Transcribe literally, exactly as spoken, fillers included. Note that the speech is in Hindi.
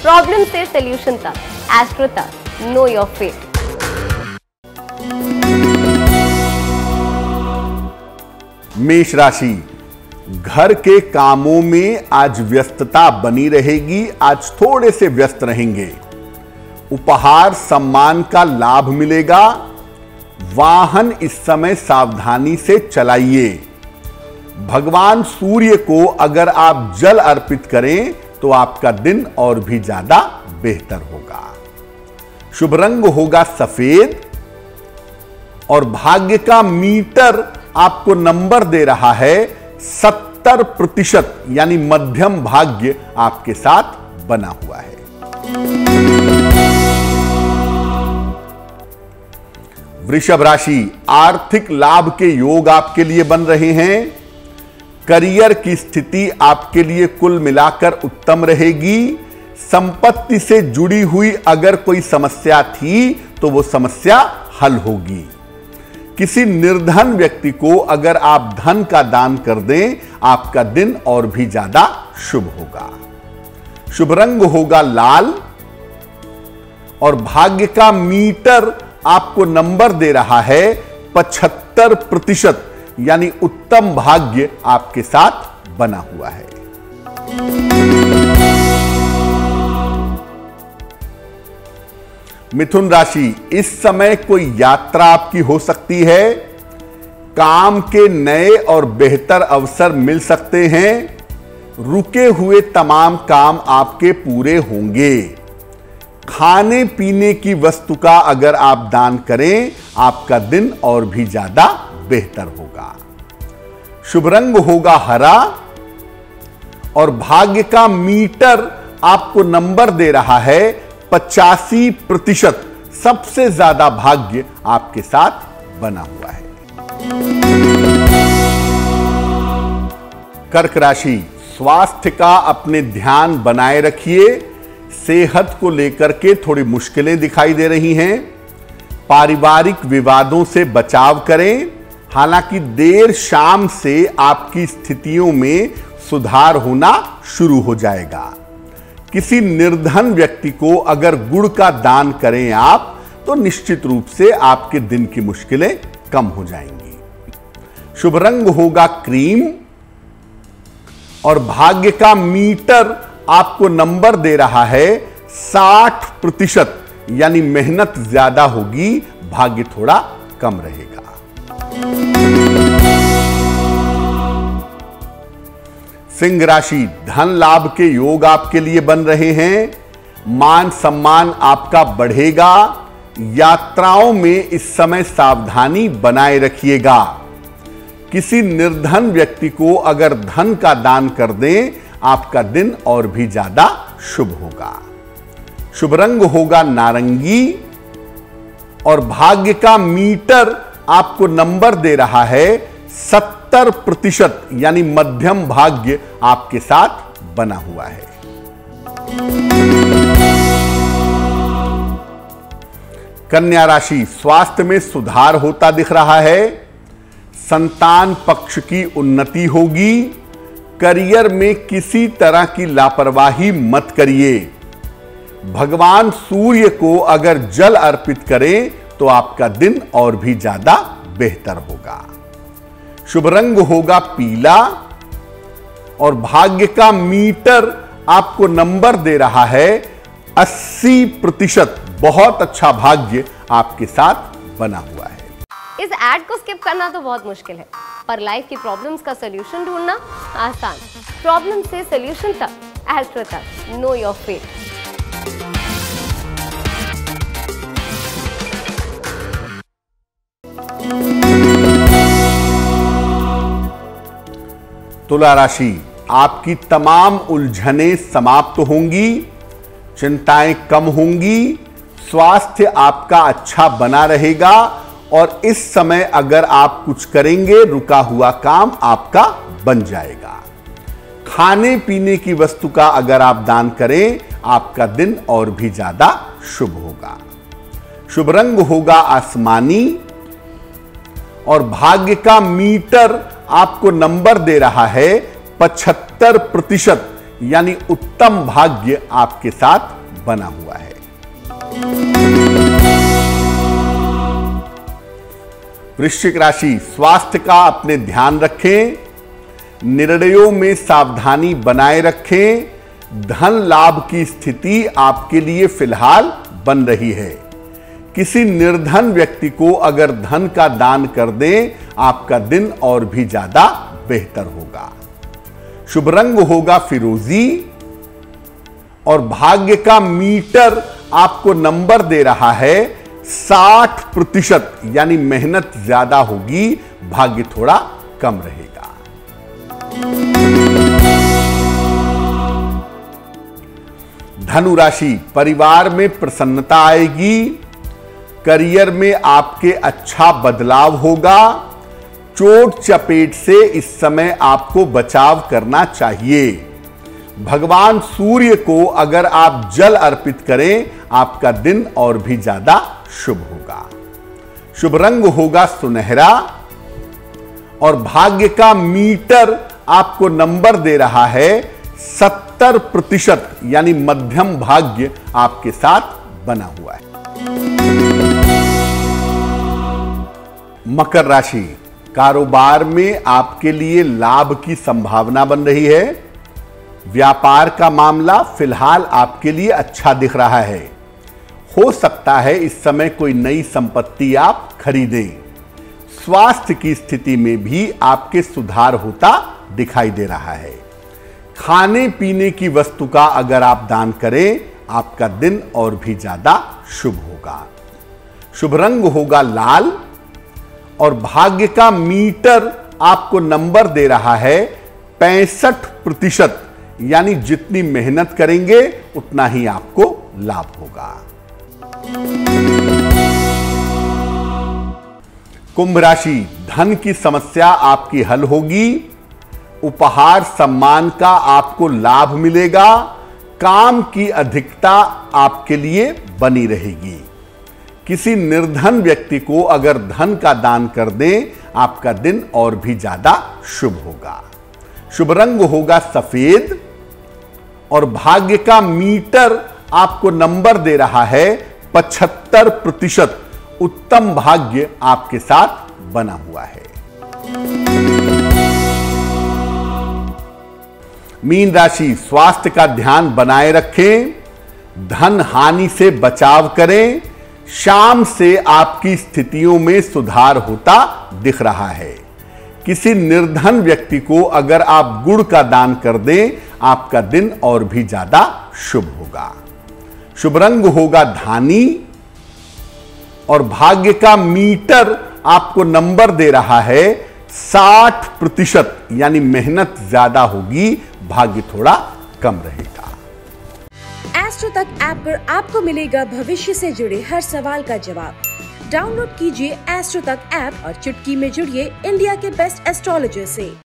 प्रॉब्लम से सॉल्यूशन तक, एस्ट्रो तक, नो योर फेट। मेष राशि, घर के कामों में आज व्यस्तता बनी रहेगी। आज थोड़े से व्यस्त रहेंगे। उपहार सम्मान का लाभ मिलेगा। वाहन इस समय सावधानी से चलाइए। भगवान सूर्य को अगर आप जल अर्पित करें तो आपका दिन और भी ज्यादा बेहतर होगा। शुभ रंग होगा सफेद और भाग्य का मीटर आपको नंबर दे रहा है सत्तर प्रतिशत, यानी मध्यम भाग्य आपके साथ बना हुआ है। वृषभ राशि, आर्थिक लाभ के योग आपके लिए बन रहे हैं। करियर की स्थिति आपके लिए कुल मिलाकर उत्तम रहेगी। संपत्ति से जुड़ी हुई अगर कोई समस्या थी तो वो समस्या हल होगी। किसी निर्धन व्यक्ति को अगर आप धन का दान कर दें, आपका दिन और भी ज्यादा शुभ होगा। शुभ रंग होगा लाल और भाग्य का मीटर आपको नंबर दे रहा है पचहत्तर प्रतिशत, यानी उत्तम भाग्य आपके साथ बना हुआ है। मिथुन राशि, इस समय कोई यात्रा आपकी हो सकती है। काम के नए और बेहतर अवसर मिल सकते हैं। रुके हुए तमाम काम आपके पूरे होंगे। खाने पीने की वस्तु का अगर आप दान करें, आपका दिन और भी ज्यादा बेहतर होगा। शुभ रंग होगा हरा और भाग्य का मीटर आपको नंबर दे रहा है पचासी प्रतिशत। सबसे ज्यादा भाग्य आपके साथ बना हुआ है। कर्क राशि, स्वास्थ्य का अपने ध्यान बनाए रखिए। सेहत को लेकर के थोड़ी मुश्किलें दिखाई दे रही हैं। पारिवारिक विवादों से बचाव करें। हालांकि देर शाम से आपकी स्थितियों में सुधार होना शुरू हो जाएगा। किसी निर्धन व्यक्ति को अगर गुड़ का दान करें आप, तो निश्चित रूप से आपके दिन की मुश्किलें कम हो जाएंगी। शुभ रंग होगा क्रीम और भाग्य का मीटर आपको नंबर दे रहा है साठ प्रतिशत, यानी मेहनत ज्यादा होगी, भाग्य थोड़ा कम रहेगा। सिंह राशि, धन लाभ के योग आपके लिए बन रहे हैं। मान सम्मान आपका बढ़ेगा। यात्राओं में इस समय सावधानी बनाए रखिएगा। किसी निर्धन व्यक्ति को अगर धन का दान कर दें, आपका दिन और भी ज्यादा शुभ होगा। शुभ रंग होगा नारंगी और भाग्य का मीटर आपको नंबर दे रहा है सत्तर प्रतिशत, यानी मध्यम भाग्य आपके साथ बना हुआ है। कन्या राशि, स्वास्थ्य में सुधार होता दिख रहा है। संतान पक्ष की उन्नति होगी। करियर में किसी तरह की लापरवाही मत करिए। भगवान सूर्य को अगर जल अर्पित करें तो आपका दिन और भी ज्यादा बेहतर होगा। शुभ रंग होगा पीला और भाग्य का मीटर आपको नंबर दे रहा है अस्सी प्रतिशत। बहुत अच्छा भाग्य आपके साथ बना हुआ है। इस एड को स्किप करना तो बहुत मुश्किल है, पर लाइफ की प्रॉब्लम्स का सलूशन ढूंढना आसान। प्रॉब्लम से सलूशन तक, एस्ट्रो तक, नो योर फेट। तुला राशि, आपकी तमाम उलझनें समाप्त होंगी। चिंताएं कम होंगी। स्वास्थ्य आपका अच्छा बना रहेगा और इस समय अगर आप कुछ करेंगे, रुका हुआ काम आपका बन जाएगा। खाने पीने की वस्तु का अगर आप दान करें, आपका दिन और भी ज्यादा शुभ होगा। शुभ रंग होगा आसमानी और भाग्य का मीटर आपको नंबर दे रहा है पचहत्तर प्रतिशत, यानी उत्तम भाग्य आपके साथ बना हुआ है। वृश्चिक राशि, स्वास्थ्य का अपने ध्यान रखें, निर्णयों में सावधानी बनाए रखें। धन लाभ की स्थिति आपके लिए फिलहाल बन रही है। किसी निर्धन व्यक्ति को अगर धन का दान कर दें, आपका दिन और भी ज्यादा बेहतर होगा। शुभ रंग होगा फिरोजी और भाग्य का मीटर आपको नंबर दे रहा है साठ प्रतिशत, यानी मेहनत ज्यादा होगी, भाग्य थोड़ा कम रहेगा। धनु राशि, परिवार में प्रसन्नता आएगी, करियर में आपके अच्छा बदलाव होगा। चोट चपेट से इस समय आपको बचाव करना चाहिए। भगवान सूर्य को अगर आप जल अर्पित करें, आपका दिन और भी ज्यादा शुभ होगा। शुभ रंग होगा सुनहरा और भाग्य का मीटर आपको नंबर दे रहा है सत्तर प्रतिशत, यानी मध्यम भाग्य आपके साथ बना हुआ है। मकर राशि, कारोबार में आपके लिए लाभ की संभावना बन रही है। व्यापार का मामला फिलहाल आपके लिए अच्छा दिख रहा है। हो सकता है इस समय कोई नई संपत्ति आप खरीदें। स्वास्थ्य की स्थिति में भी आपके सुधार होता दिखाई दे रहा है। खाने पीने की वस्तु का अगर आप दान करें, आपका दिन और भी ज्यादा शुभ होगा। शुभ रंग होगा लाल और भाग्य का मीटर आपको नंबर दे रहा है पैंसठ प्रतिशत, यानी जितनी मेहनत करेंगे उतना ही आपको लाभ होगा। कुंभ राशि, धन की समस्या आपकी हल होगी। उपहार सम्मान का आपको लाभ मिलेगा। काम की अधिकता आपके लिए बनी रहेगी। किसी निर्धन व्यक्ति को अगर धन का दान कर दें, आपका दिन और भी ज्यादा शुभ होगा। शुभ रंग होगा सफेद और भाग्य का मीटर आपको नंबर दे रहा है पचहत्तर प्रतिशत। उत्तम भाग्य आपके साथ बना हुआ है। मीन राशि, स्वास्थ्य का ध्यान बनाए रखें, धन हानि से बचाव करें। शाम से आपकी स्थितियों में सुधार होता दिख रहा है। किसी निर्धन व्यक्ति को अगर आप गुड़ का दान कर दें, आपका दिन और भी ज्यादा शुभ होगा। शुभ रंग होगा धानी और भाग्य का मीटर आपको नंबर दे रहा है साठ प्रतिशत, यानी मेहनत ज्यादा होगी, भाग्य थोड़ा कम रहेगा। एस्ट्रो तक ऐप पर आपको मिलेगा भविष्य से जुड़े हर सवाल का जवाब। डाउनलोड कीजिए एस्ट्रो तक ऐप और चुटकी में जुड़िए इंडिया के बेस्ट एस्ट्रोलॉजर से।